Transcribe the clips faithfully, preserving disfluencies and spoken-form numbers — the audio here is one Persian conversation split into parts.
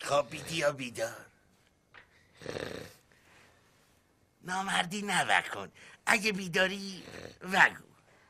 خوابیدی یا بیدار؟ نامردی نوکن، اگه بیداری وگو.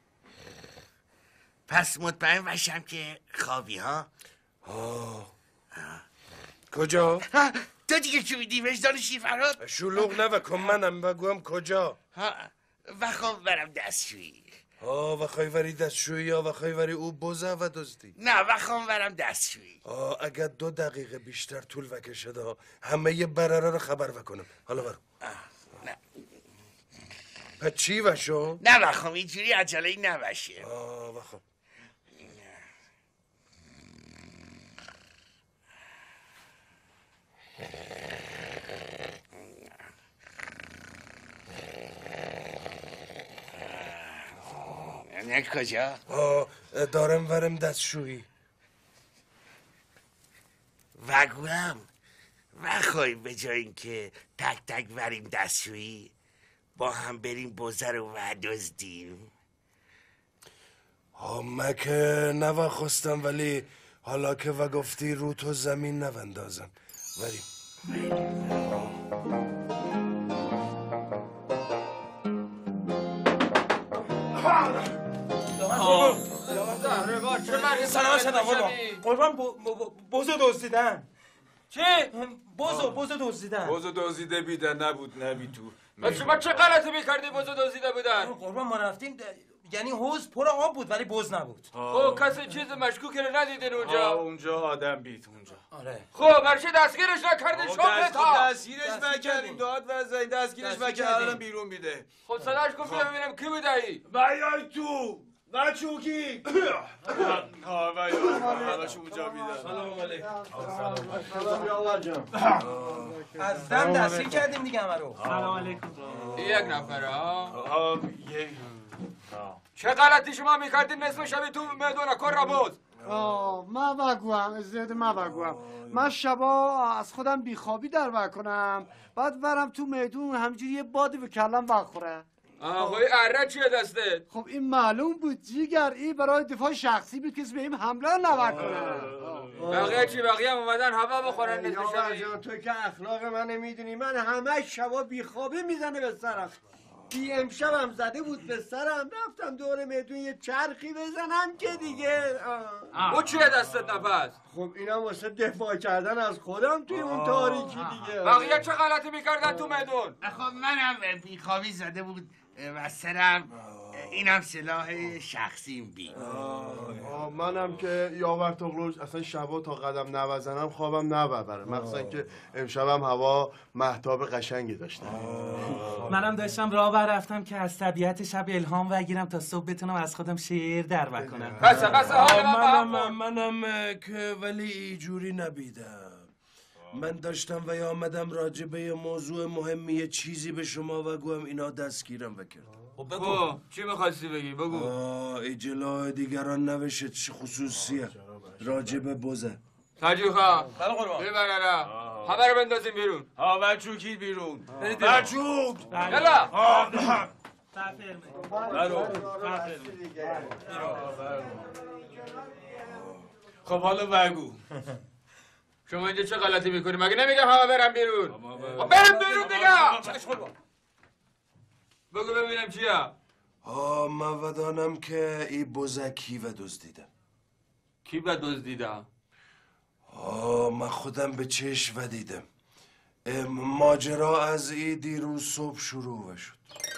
پس مطمئن باشم که خوابی ها. آه. کجا؟ تو دیگه چی میدی وجدان شیرفراد؟ شلوغ نوکن، منم بگویم کجا. و خواب برم دستشویی. آه و خواهی دستشویی یا و خواهی او بوزه و دزدی؟ نه و خواب برم دستشویی. آه اگر دو دقیقه بیشتر طول وکشده ها همه یه برره رو خبر وکنم. حالا برو. نه پس چی وشو؟ نه بخوام اینجوری عجله ای نباشه. آه بخوام. نه کجا؟ آه دارم ورم دستشویی. وگوهم وخوای به جای اینکه تک تک وریم دستشویی با هم بریم بوزه رو ودزدیم. آه من که نوخستم، ولی حالا که و گفتی رو تو زمین نوندازم. بریم. سلام شدم قربان. قربان بوزو دزدیدن. چی؟ بوزو بوزو دزدیدن. بوزو دزدیده بیدن نبود نبی تو. شما چه غلطی میکردی بوزو دزدیده بودن؟ قربان ما رفتیم یعنی حوض پر آب بود ولی بز نبود. خب کسی چیز مشکوکی رو ندیدین اونجا؟ اونجا آدم بیت اونجا. آره. خب برچه دستگیرش نکردین شغلت ها؟ دستگیرش نکردیم، داد وزنی دستگیرش نکردیم بیرون میده. خب صداش کن بیا ببینم کی بودایی؟ بیای تو و چوکی. آه بیای همش اونجا میدن. سلام علیکم. سلام بیاور جان. از دم دستگیر کردیم دیگه همه رو. سلام علیکم. یک نفره ها؟ یک. چه غلطی شما میکردین نصف شبی تو میدونه کار را بود؟ آه ما بگویم ازده ما بگویم من شبا از خودم بیخوابی در بکنم بعد برم تو میدون همجوری یه بادی به کلم بخوره. آه خب اره چیه دسته؟ خب این معلوم بود جیگر این برای دفاع شخصی بود کسی به این حمله نکنه. بقیه چی؟ بقیه هم اومدن هوا بخورن نصف شبی؟ جان تو که اخلاق من نمیدونی، من همه شبا بیخوابی میزنه به سرم. بی امشب هم زده بود به سرم، رفتم دور میدون یه چرخی بزنم که دیگه. او چیه دستت نفس؟ خب اینم واسه دفاع کردن از خودم توی اون تاریکی دیگه. بقیه چه غلطی میکردن تو میدون؟ خب منم بیخوابی زده بود و سرم اینم سلاح شخصیم بی. منم که یاور تغلوش اصلا شبا تا قدم نوزنم خوابم نبره، مخصوصا که امشبم هوا مهتاب قشنگی داشتم. منم داشتم راه بر رفتم که از طبیعت شب الهام بگیرم تا صبح بتونم از خودم شعر در بکنم. بس بس حال من منم منم که ولی اینجوری نبیدم. من داشتم و یا آمدم راجبه موضوع مهمی یه چیزی به شما بگویم، اینا دستگیرم وکرد. خب بگو چی میخواستی بگی؟ بگو. آه اجلاه دیگران نوشت چه خصوصیه راجبه بوزه. تاجی خواه بله قربان بی برنه همه رو بندازیم بیرون. ها بچو کی بیرون بچوک یلا خب حالا بگو شما اینجا چه غلطی میکنی؟ مگه نمیگم همه برم بیرون؟ خب برم بیرون دیگه. بگو ببینم چیه؟ آه من ودانم که ای بوزه کی و دزدیده. کی به دزدیده؟ آه من خودم به چشم ودیدم. ماجرا از ای دیروز صبح شروع شد.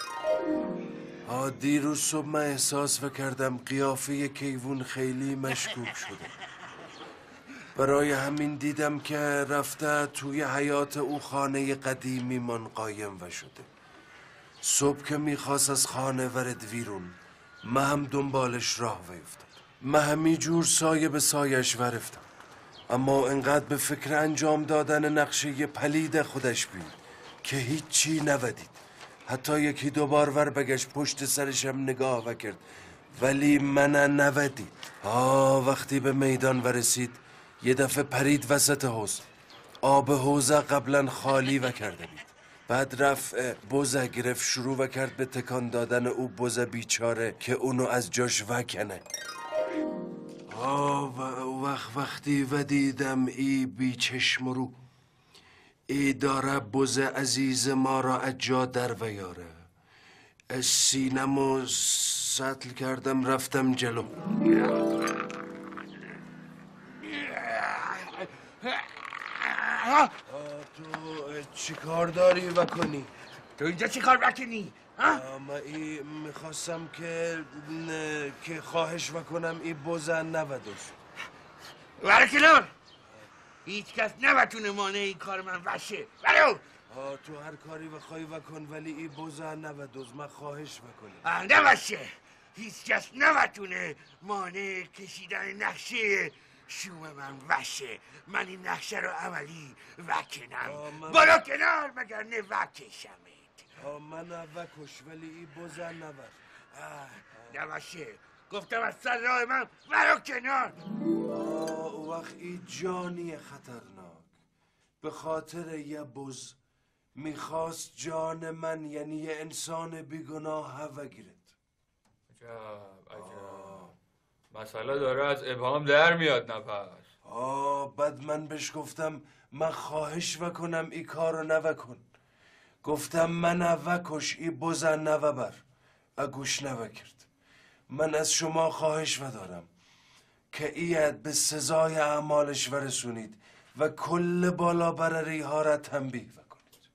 آه دیروز صبح من احساس کردم قیافه کیوون خیلی مشکوک شده. برای همین دیدم که رفته توی حیات او خانه قدیمی من قایم و شده. صبح که میخواست از خانه ورد ویرون من هم دنبالش راه ویفتم. من همی جور سایه به سایش ورفتم، اما انقدر به فکر انجام دادن نقشه پلید خودش بید که هیچی نودید. حتی یکی دوبار ور بگشت پشت سرشم نگاه وکرد ولی من نودید. آه وقتی به میدان ورسید یه دفعه پرید وسط حوض. آب حوضه قبلا خالی و کرده بید. بعد رفت بوزه گرفت شروع و کرد به تکان دادن او بوزه بیچاره که اونو از جاش وکنه. ها و وقت وقتی و دیدم ای بی چشم رو ای داره بز عزیز ما را اجا در ویاره از سینمو سطل کردم رفتم جلو تو چی کار داری وکنی؟ تو اینجا چی کار بکنی؟ ما ای میخواستم که که خواهش وکنم ای بزن نودست برو کنار هیچ کس نبتونه مانع این کار من وشه برو تو هر کاری بخوای وکن ولی ای بزن نودست من خواهش وکنم نبشه هیچ کس نبتونه مانع کشیدن نقشه شوم من وشه من این نقشه رو عملی وکنم من... برو کنار مگر نه وکشمت من وکش ولی ای بزن نبر نباشه گفتم از سر راه من برو کنار وقت ای جانی خطرناک به خاطر یه بز میخواست جان من یعنی یه انسان بیگناه وگیرد عجب عجب مسئله داره از ابهام در میاد نفس آه بعد من بهش گفتم من خواهش وکنم ای کارو نوکن گفتم من وکش ای بزن نوبر اگوش نوکرد من از شما خواهش ودارم که ایت به سزای اعمالش ورسونید و کل بالا برری ها را تنبیه وکنید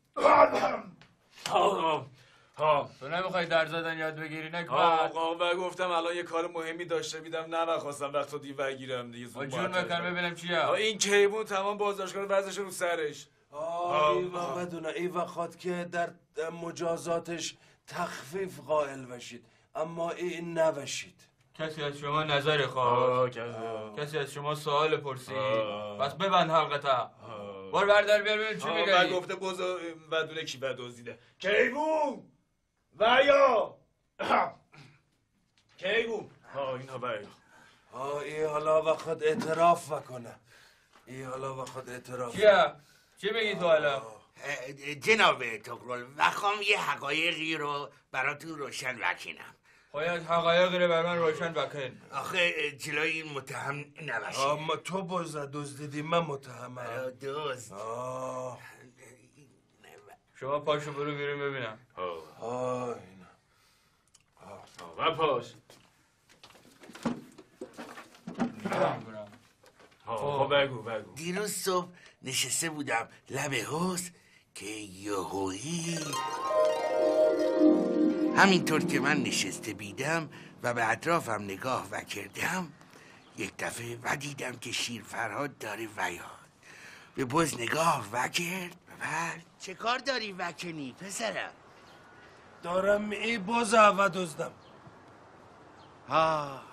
ها تو نمیخوای در زدن یاد بگیری نکن آقا و گفتم الان یه کار مهمی داشته بیدم نمیخواستم وقت تو دیو بگیرم دیگه جون بکن ببینم چیه این کیبون تمام بازداشتگاه ورزش رو سرش آه ایوا بدونه ایوا خواد که در مجازاتش تخفیف قائل بشید اما این نوشید کسی از شما نظر خواه کسی از شما سوال پرسید پس ببند حلقتا بار بردار بیار ببین چی میگه و گفته بزا بدونه کی بدوزیده کیبون و یا کیبون ها اینا باید ها ای حالا وقت اعتراف وکنه ای حالا وقت اعتراف چیه؟ چی میگی تو حالا؟ جناب تقرل وخوام یه حقایقی رو براتون روشن وکنم باید حقایقی رو بر من روشن وکن آخه جلوی این متهم نباشه اما تو بزا دزدیدی من متهمم دزد شما پاشو برو بیرون ببینم آه اینا و پاش خب بگو بگو دیروز صبح نشسته بودم لب حوض که یهویی همینطور که من نشسته بیدم و به اطرافم نگاه وکردم یک دفعه و دیدم که شیر فرهاد داره ویاد به بز نگاه وکرد و بعد چه کار داری وکنی پسرم؟ دارم ای بزا و دزدم آه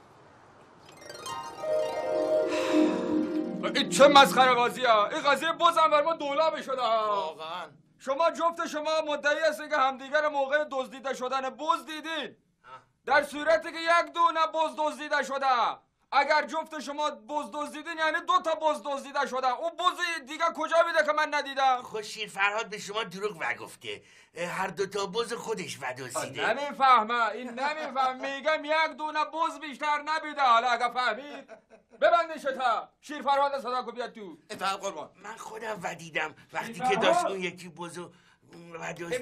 این چه مسخره بازی ها این قضیه بازم بر ما دولابه شده واقعا شما جفت شما مدعی هستید که همدیگر موقع دزدیده شدن بز دیدین در صورتی که یک دونه بز دزدیده شده اگر جفت شما بز دزدیدین یعنی دو تا بز دزدیده شده اون بز دیگه کجا میده که من ندیدم خود شیر فرهاد به شما دروغ وگفته هر دو تا بز خودش ودزدیده نمیفهمه این نمیفهم میگم یک دونه بز بیشتر نبیده حالا اگه فهمید ببندش تا شیر فرهاد صداقو بیاد تو اتحاد قربان من خودم ودیدم وقتی که داشت اون یکی بزو ودزدید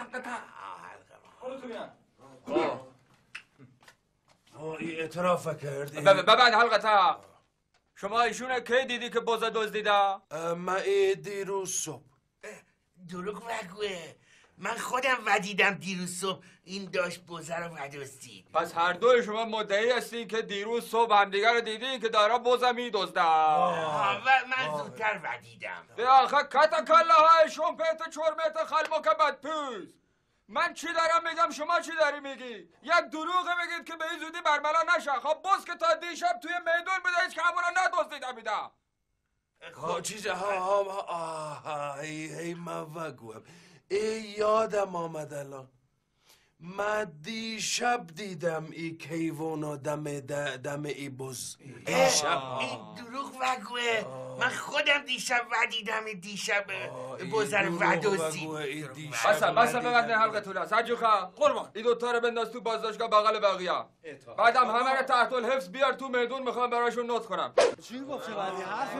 آه ای اعتراف کرد ببند حلقتا شما ایشونه کی دیدی که بز دزدیده؟ من ای دیروز صبح دروغ وگوه من خودم ودیدم دیروز صبح این داشت بزه رو ودزدید پس هر دوی شما مدعی هستین که دیروز صبح همدیگر رو دیدین که داره بزه میدزده و من زودتر ودیدم به آخه کتا کله های شمپیت چرمت خلمو که بدپوز من چی دارم میگم شما چی داری میگی یک دروغ میگید که به این زودی برملا نشه خب بز که تا دیشب توی میدون بوده هیچ که همون رو ندزدیده بیده خب چیزه ها ها ها ای ای من وگوهم ای یادم آمد الان من دیشب دیدم ای کیوانا دم دم ای بز دیشب این دروغ وگوه من خودم دیشب ودیدم دیشب بزر ودوزی بسا بسا ببند حلقه طول است حجوخه قربان این دوتا رو بنداز تو بازداشتگاه بغل بقیه بعدم همه رو تحت الحفظ بیار تو میدون میخوام براشون نوت کنم چی گفته بعدی حرف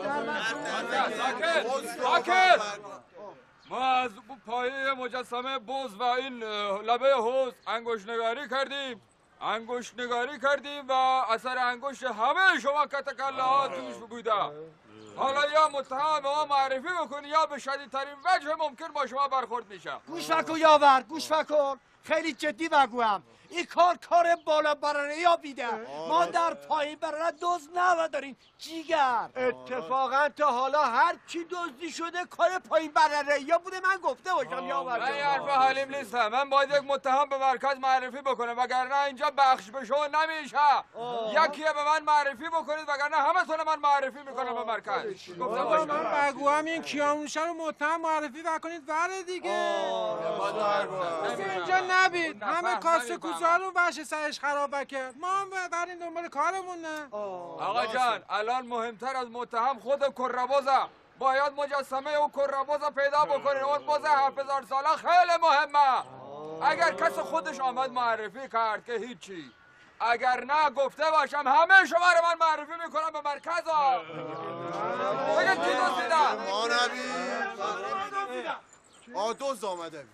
ساکت ما از پایه مجسمه بز و این لبه حوض انگشت نگاری کردیم انگشت نگاری کردیم و اثر انگشت همه شما کتکله ها توش بوده حالا یا متهم به ما معرفی بکنی یا به شدیدترین وجه ممکن با شما برخورد میشه. گوش فکن یاور گوش فکن خیلی جدی بگویم این کار کار بالا برنه یا بیده ما در پایین برنه دوز نداریم جیگر اتفاقا تا حالا هر کی دزدی شده کار پایین برنه یا بوده من گفته باشم یاور من یه حرف حلیم نیستم من باید یک متهم به مرکز معرفی بکنم وگرنه اینجا بخش به شما نمیشه یکی به من معرفی بکنید وگرنه همه تون من معرفی میکنم به مرکز گفتم باشم من بگوام این کیانوشه رو متهم معرفی بکنید وره دیگه اینجا نبید همه کاسه کوزا رو بشه سرش خراب کرد ما هم بریم دنبال کارمون نه آقا جان الان مهمتر از متهم خود کربازه باید مجسمه او کربازه پیدا بکنین اون باز هفت هزار ساله خیلی مهمه اگر کس خودش آمد معرفی کرد که هیچی اگر نه گفته باشم همه شما رو من معرفی میکنم به مرکز ها بگید کی دزدیدن ما نبید آه دوز آمده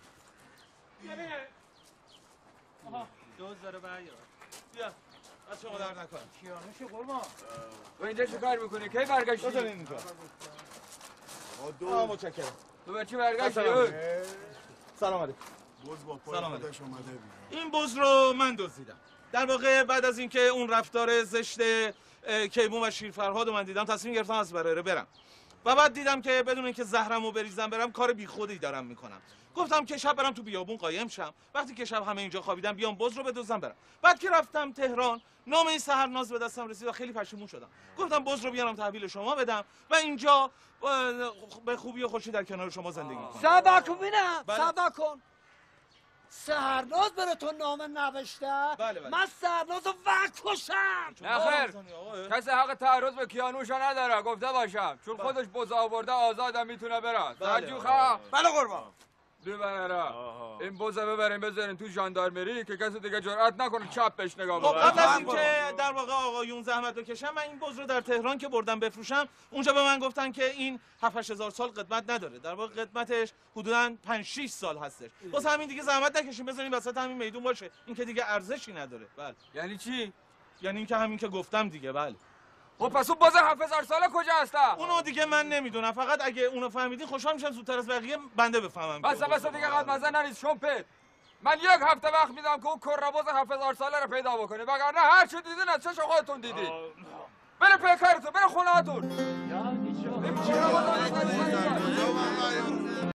دوز داره برگرد بیا از شما در نکنم کیانوش قربان و اینجا چه کار میکنی؟ کی برگشتی؟ بزن این کار آه متشکرم تو به چی برگشتی؟ سلام علیکم بز با پای خودش اومده بید این بز رو من دزدیدم در واقع بعد از اینکه اون رفتار زشت کیوان و شیرفرهاد رو من دیدم تصمیم گرفتم از برره برم و بعد دیدم که بدون اینکه زهرمو بریزم برم کار بیخودی دارم میکنم گفتم که شب برم تو بیابون قایم شم وقتی که شب همه اینجا خوابیدم بیام بز رو بدزدم برم بعد که رفتم تهران نامه سحرناز به دستم رسید و خیلی پشیمون شدم گفتم بز رو بیارم تحویل شما بدم و اینجا به خوبی و خوشی در کنار شما زندگی کنم صبر کن ببینم صبر کن سحرناز برای تو نامه نوشته بله بله. من سحرناز رو وکشم نه خیر کسی حق تعرض به کیانوشا نداره گفته باشم چون خودش بز آورده آزادم میتونه بره سرجوخه بله قربان ببره این بزه ببرین بذارین تو ژاندارمری که کسی دیگه جرئت نکنه چپ بهش نگاه خب بکنه قبل از اینکه در واقع آقایون زحمت بکشم من این بز رو در تهران که بردم بفروشم اونجا به من گفتن که این هفت هزار سال قدمت نداره در واقع قدمتش حدوداً پنج شش سال هستش واسه همین دیگه زحمت نکشیم بذارین وسط همین میدون باشه این که دیگه ارزشی نداره بله یعنی چی یعنی اینکه همین که گفتم دیگه بله خب پس اون باز هفت هزار ساله کجا هسته اونو دیگه من نمیدونم فقط اگه اونو فهمیدین خوشحال میشم زودتر از بقیه بنده بفهمم بس بس دیگه قد مزه نریز شمپت من یک هفته وقت میدم که اون کرباز هفت هزار ساله رو پیدا بکنه وگرنه هر چی دیدین از چه خودتون دیدین بره پیکرتون بره خونه‌هاتون